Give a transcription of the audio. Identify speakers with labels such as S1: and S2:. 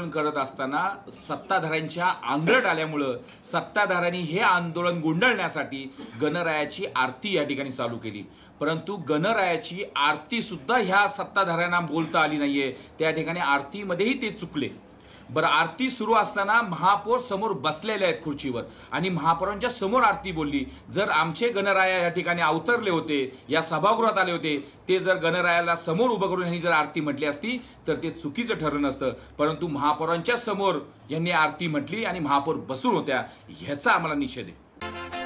S1: आंदोलन करत असताना सत्ताधाऱ्यांच्या अंगलट आल्यामुळं सत्ताधाऱ्यांनी हे आंदोलन गुंडाळण्यासाठी गणरायाची आरती या ठिकाणी चालू केली. परंतु गणरायाची आरती सुद्धा ह्या सत्ताधाऱ्यांना बोलता आली नाहीये. त्या ठिकाणी आरतीमध्येही ते चुकले. बरं, आरती सुरू असताना महापौर समोर बसलेले आहेत खुर्चीवर आणि महापौरांच्या समोर आरती बोलली. जर आमचे गणराया या ठिकाणी अवतरले होते, या सभागृहात आले होते, ते जर गणरायाला समोर उभं करून यांनी जर आरती म्हटली असती तर ते चुकीचं ठरलं नसतं. परंतु महापौरांच्या समोर यांनी आरती म्हटली आणि महापौर बसून होत्या, ह्याचा आम्हाला निषेध आहे.